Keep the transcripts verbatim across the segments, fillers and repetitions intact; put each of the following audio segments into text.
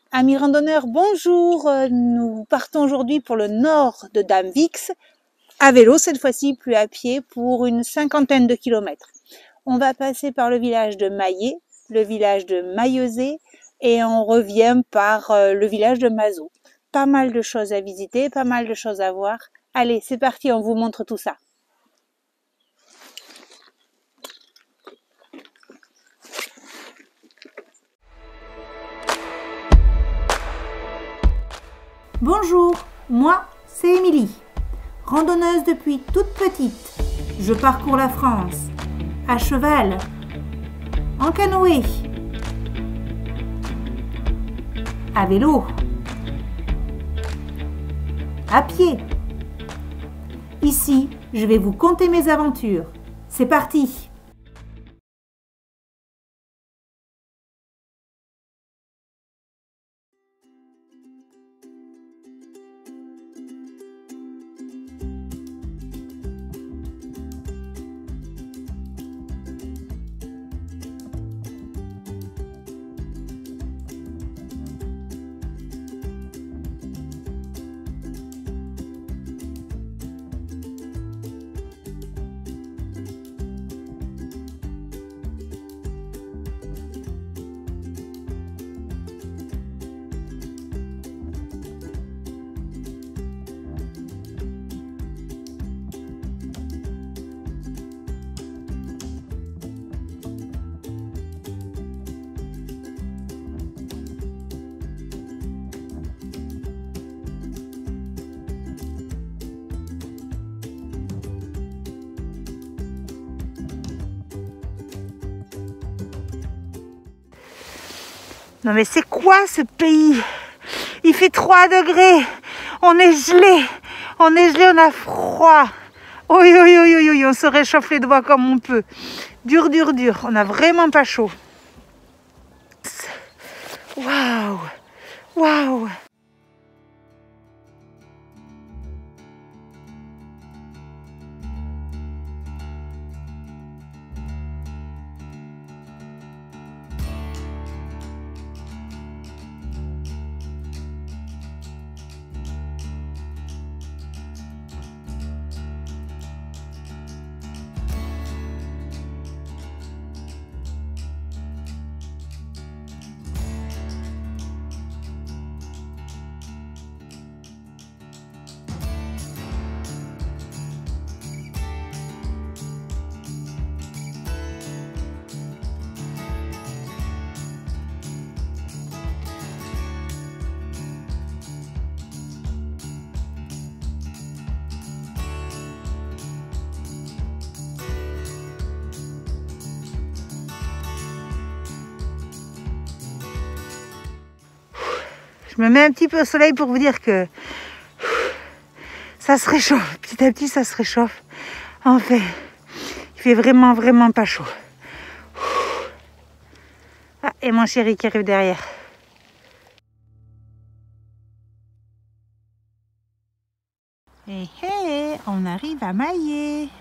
Amis randonneurs, bonjour. Nous partons aujourd'hui pour le nord de Damvix, à vélo cette fois-ci, plus à pied, pour une cinquantaine de kilomètres. On va passer par le village de Maillé, le village de Maillezais et on revient par le village de Mazot. Pas mal de choses à visiter, pas mal de choses à voir. Allez, c'est parti, on vous montre tout ça. Bonjour, moi c'est Émilie, randonneuse depuis toute petite. Je parcours la France, à cheval, en canoë, à vélo, à pied. Ici, je vais vous conter mes aventures. C'est parti! Non mais c'est quoi ce pays? Il fait trois degrés, on est gelé, on est gelé, on a froid. Oui, oui, oui, oui, oui, on se réchauffe les doigts comme on peut. Dur, dur, dur, on n'a vraiment pas chaud. Waouh, waouh. Je me mets un petit peu au soleil pour vous dire que ça se réchauffe. Petit à petit, ça se réchauffe. En fait, il fait vraiment, vraiment pas chaud. Ah, et mon chéri qui arrive derrière. Hé hé, on arrive à Maillé.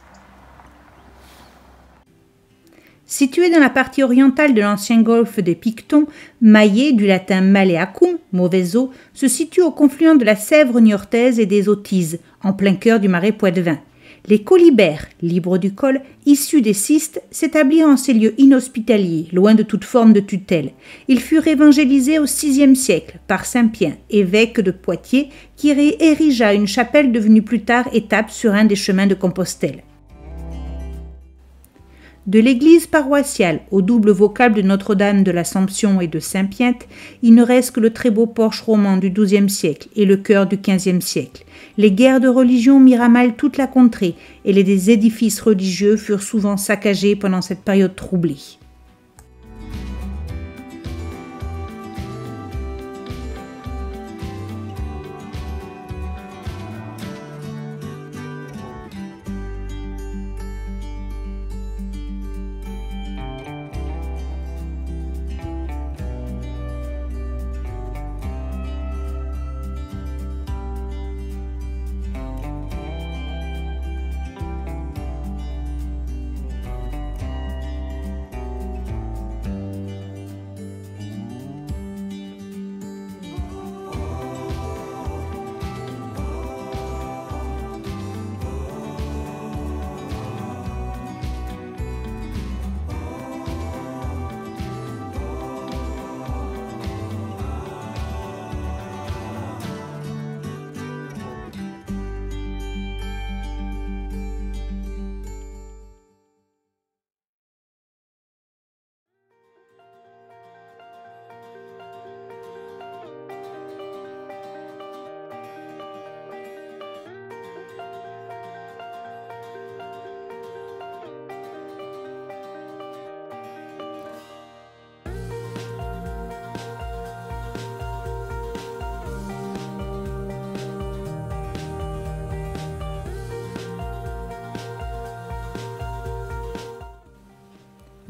Situé dans la partie orientale de l'ancien golfe des Pictons, Maillé, du latin maleacum, mauvais eau, se situe au confluent de la Sèvre niortaise et des Autises, en plein cœur du marais Poitevin. Les colibères, libres du col, issus des cystes, s'établirent en ces lieux inhospitaliers, loin de toute forme de tutelle. Ils furent évangélisés au sixième siècle par saint Pien, évêque de Poitiers, qui érigea une chapelle devenue plus tard étape sur un des chemins de Compostelle. De l'église paroissiale au double vocable de Notre-Dame de l'Assomption et de Saint-Pient, il ne reste que le très beau porche roman du douzième siècle et le chœur du quinzième siècle. Les guerres de religion mirent à mal toute la contrée et les édifices religieux furent souvent saccagés pendant cette période troublée.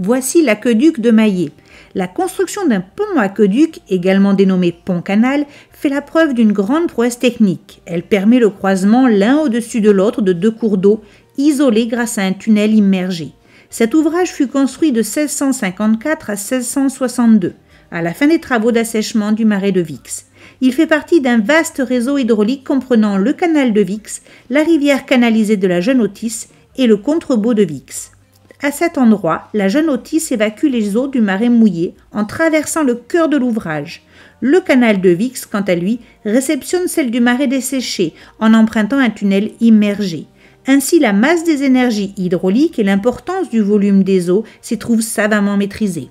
Voici l'aqueduc de Maillé. La construction d'un pont-aqueduc, également dénommé pont-canal, fait la preuve d'une grande prouesse technique. Elle permet le croisement l'un au-dessus de l'autre de deux cours d'eau, isolés grâce à un tunnel immergé. Cet ouvrage fut construit de seize cent cinquante-quatre à seize cent soixante-deux, à la fin des travaux d'assèchement du marais de Vix. Il fait partie d'un vaste réseau hydraulique comprenant le canal de Vix, la rivière canalisée de la Jeune Otis et le contrebas de Vix. À cet endroit, la Jeune Otis évacue les eaux du marais mouillé en traversant le cœur de l'ouvrage. Le canal de Vix, quant à lui, réceptionne celle du marais desséché en empruntant un tunnel immergé. Ainsi, la masse des énergies hydrauliques et l'importance du volume des eaux s'y trouvent savamment maîtrisées.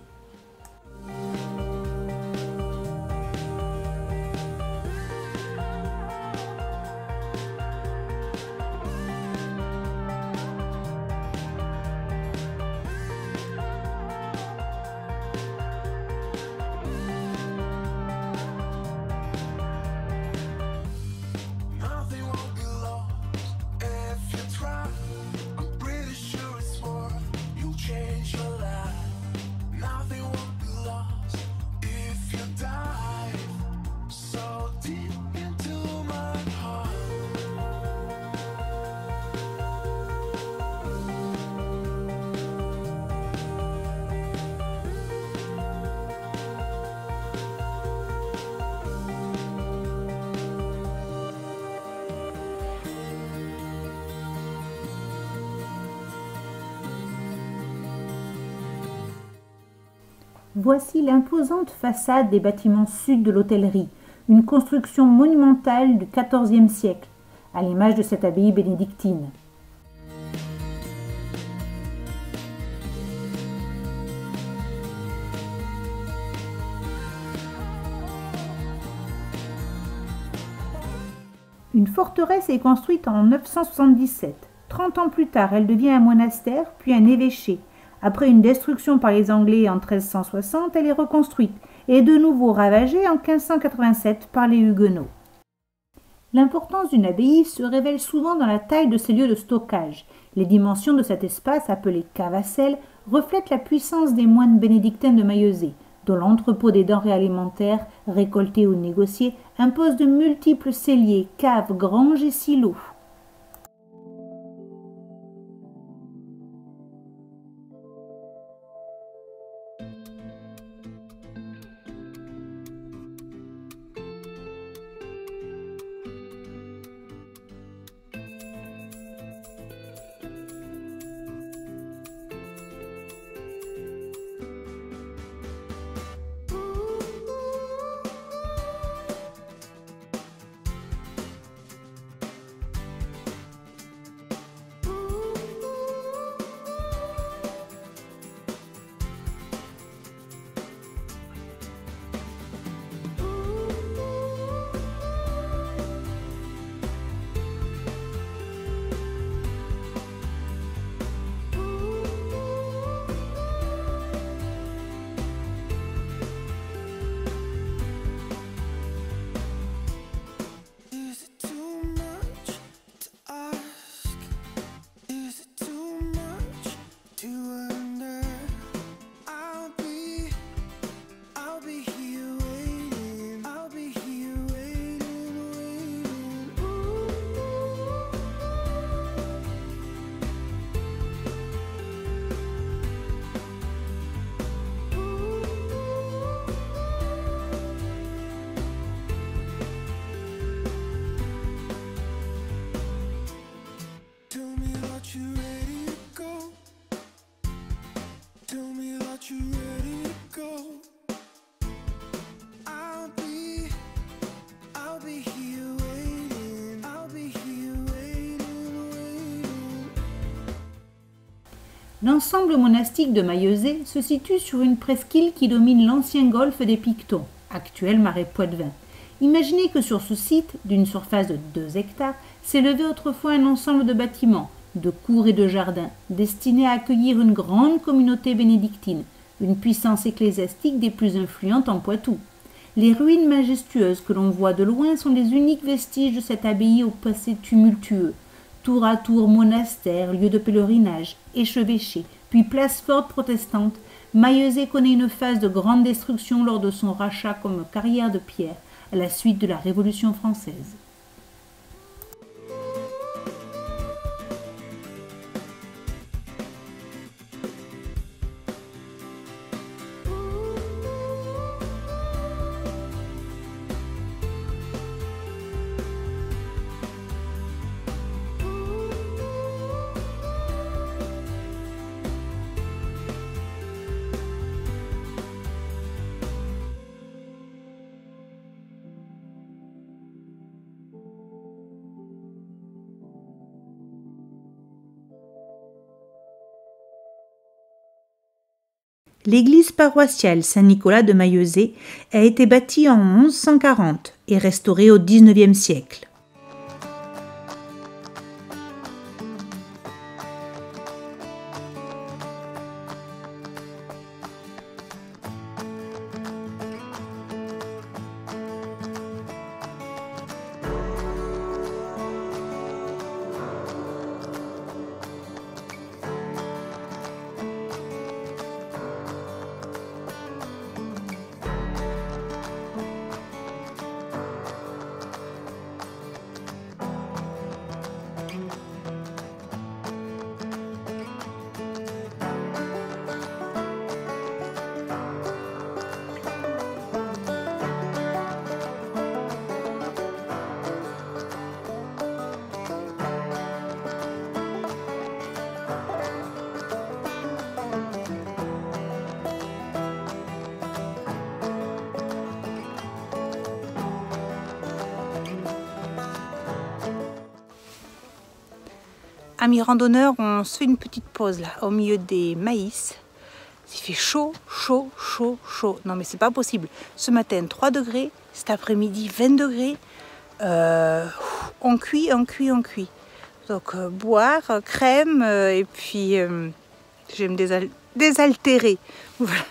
Voici l'imposante façade des bâtiments sud de l'hôtellerie, une construction monumentale du quatorzième siècle, à l'image de cette abbaye bénédictine. Une forteresse est construite en neuf cent soixante-dix-sept. Trente ans plus tard, elle devient un monastère, puis un évêché. Après une destruction par les Anglais en treize cent soixante, elle est reconstruite et est de nouveau ravagée en quinze cent quatre-vingt-sept par les Huguenots. L'importance d'une abbaye se révèle souvent dans la taille de ses lieux de stockage. Les dimensions de cet espace, appelé cave à sel, reflètent la puissance des moines bénédictins de Maillezais, dont l'entrepôt des denrées alimentaires, récoltées ou négociées, impose de multiples celliers, caves, granges et silos. L'ensemble monastique de Maillezais se situe sur une presqu'île qui domine l'ancien golfe des Pictons, actuel marais Poitevin. Imaginez que sur ce site, d'une surface de deux hectares, s'élevait autrefois un ensemble de bâtiments, de cours et de jardins, destinés à accueillir une grande communauté bénédictine, une puissance ecclésiastique des plus influentes en Poitou. Les ruines majestueuses que l'on voit de loin sont les uniques vestiges de cette abbaye au passé tumultueux. Tour à tour monastère, lieu de pèlerinage, échevêché, puis place forte protestante, Maillezais connaît une phase de grande destruction lors de son rachat comme carrière de pierre à la suite de la Révolution française. L'église paroissiale Saint-Nicolas de Maillezais a été bâtie en onze cent quarante et restaurée au dix-neuvième siècle. Amis randonneurs, on se fait une petite pause là, au milieu des maïs. Il fait chaud, chaud, chaud, chaud. Non mais c'est pas possible. Ce matin, trois degrés. Cet après-midi, vingt degrés. Euh, on cuit, on cuit, on cuit. Donc euh, boire, euh, crème, euh, et puis euh, je vais me désal désaltérer. Voilà.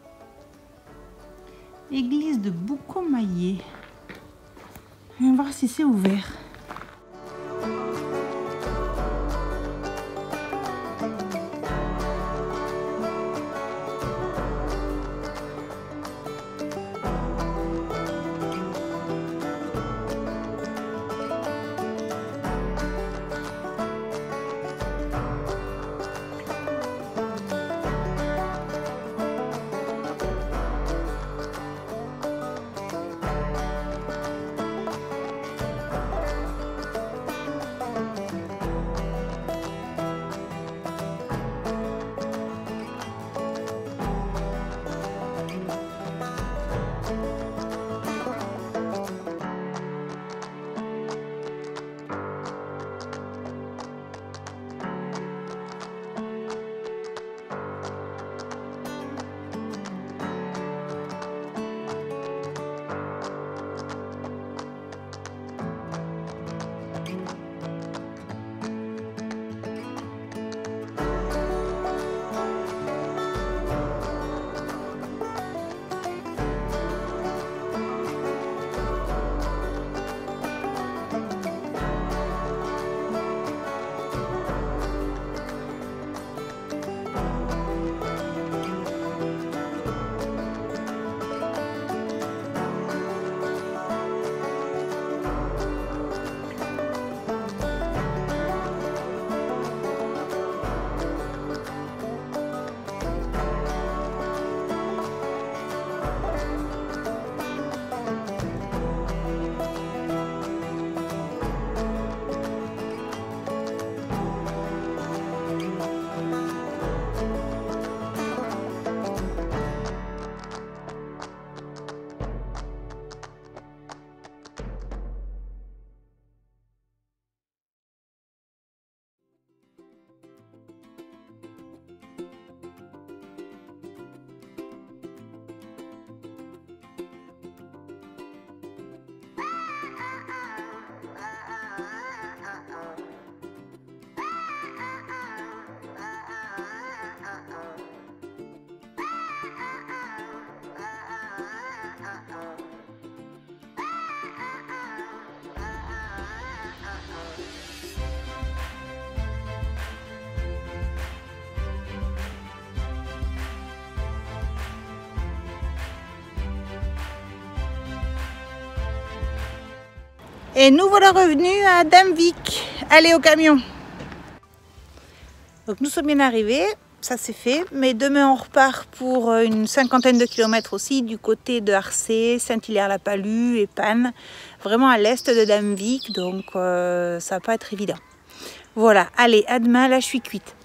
Église de Boucaumaillé. On va voir si c'est ouvert. Et nous voilà revenus à Damvik. Allez au camion. Donc nous sommes bien arrivés, ça c'est fait. Mais demain on repart pour une cinquantaine de kilomètres aussi du côté de Arcé, Saint-Hilaire-la-Palud et Panne. Vraiment à l'est de Damvik, donc euh, ça va pas être évident. Voilà, allez, à demain, là je suis cuite.